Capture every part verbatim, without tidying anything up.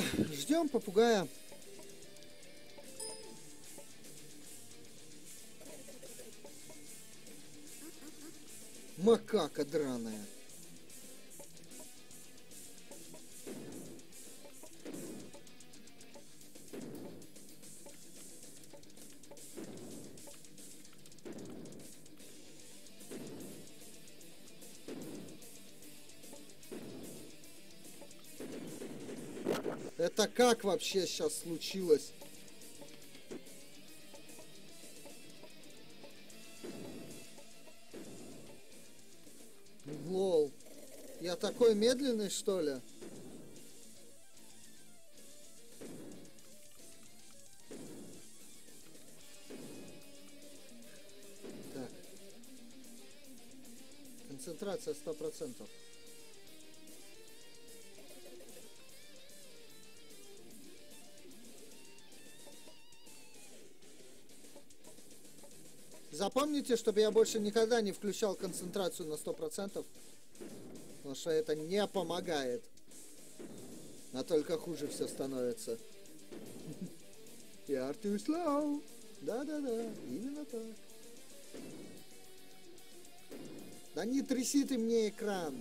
Ждем попугая. Макака драная. Это как вообще сейчас случилось? Лол. Я такой медленный, что ли? Так. Концентрация сто процентов. Запомните, чтобы я больше никогда не включал концентрацию на сто процентов, потому что это не помогает, а только хуже все становится. You're too slow. Да-да-да, именно так. Да не тряси ты мне экран.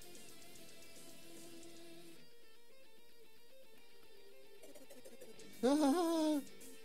А-а-а.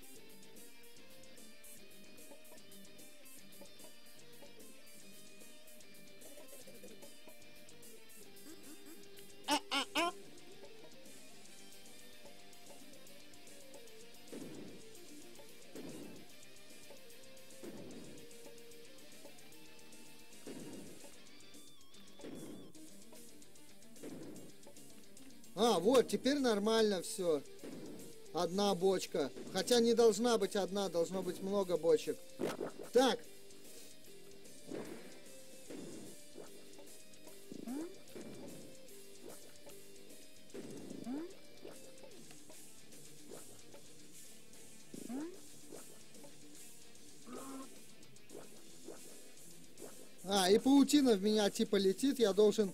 А, вот, теперь нормально все. Одна бочка. Хотя не должна быть одна, должно быть много бочек. Так. А, и паутина в меня типа летит, я должен...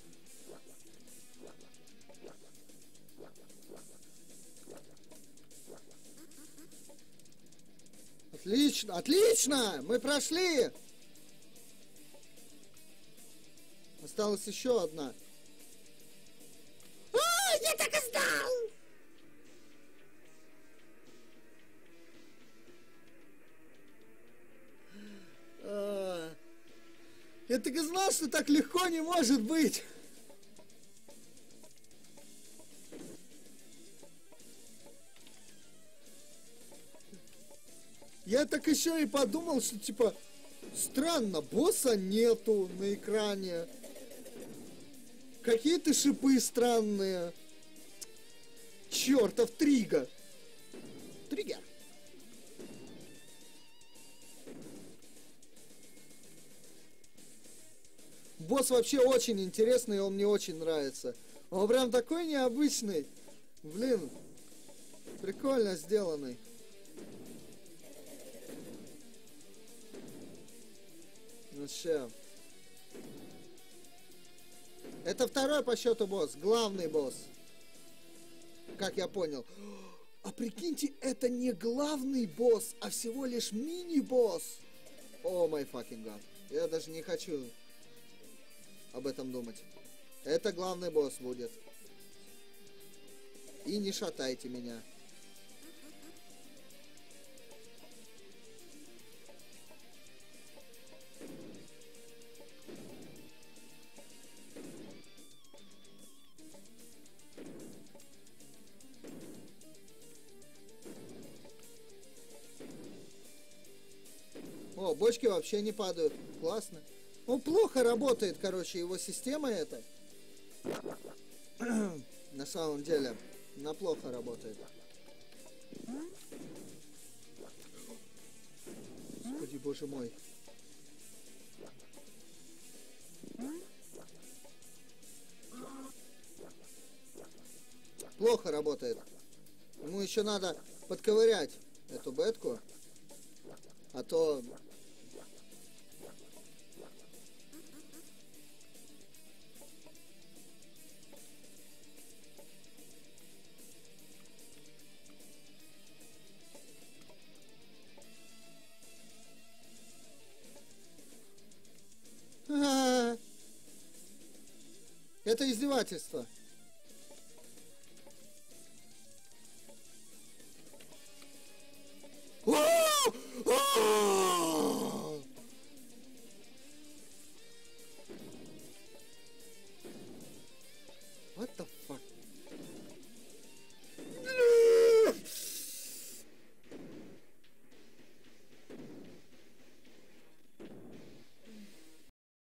Отлично, отлично! Мы прошли! Осталась еще одна. А, я так и знал! А, я так и знал, что так легко не может быть! Я так еще и подумал, что типа странно, босса нету на экране. Какие-то шипы странные. Чертов триггер. Триггер. Босс вообще очень интересный, он мне очень нравится. Он прям такой необычный. Блин, прикольно сделанный. Вообще. Это второй по счету босс, главный босс. Как я понял. А прикиньте, это не главный босс, а всего лишь мини-босс. О май fucking god. Я даже не хочу об этом думать. Это главный босс будет. И не шатайте меня. О, бочки вообще не падают. Классно. Он плохо работает, короче, его система эта. На самом деле, она плохо работает. Господи, боже мой. Плохо работает. Ему еще надо подковырять эту бетку. А то... Это издевательство.